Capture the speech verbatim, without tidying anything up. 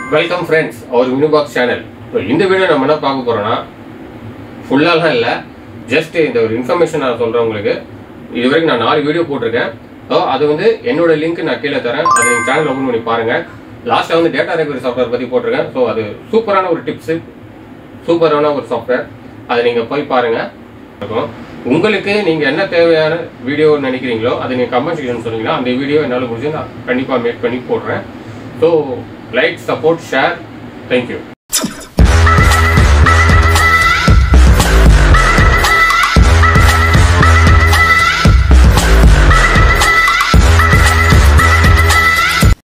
Welcome friends, our Unibox channel. So, in this video, we will talk full just the information I will tell you. This is a video. So, that is the link in the channel. Open last time, data recovery software. So, that is super tips, super software. That you can see. உங்களுக்கு நீங்க என்ன தேவையான video நினைக்கிறீங்களோ அதை நீங்க comment section சொல்லுங்க அந்த video என்னால முடிஞ்சா கண்டிப்பா மேக் பண்ணி போடுறேன். So like, support, share. Thank you.